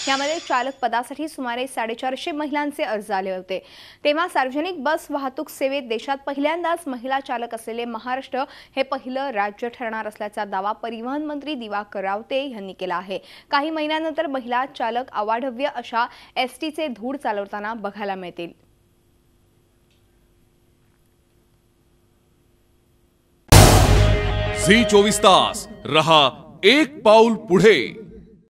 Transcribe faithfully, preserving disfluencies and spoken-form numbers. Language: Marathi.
यामध्ये चालक पदासाठी सुमारे साडेचारशे महिलांचे अर्ज आले होते। तेव्हा सार्वजनिक बस वाहतूक सेवेत देशात पहिल्यांदाच महिला चालक असलेले महाराष्ट्र हे पहिलं राज्य ठरणार असल्याचा दावा परिवहन मंत्री दिवाकर रावते यांनी केला आहे। काही महिन्यांनंतर महिला चालक अवाढव्य अशा एसटीचे धूळ चालवताना बघायला मिळतील। झी चोवीस तास रहा एक पाऊल पुढे।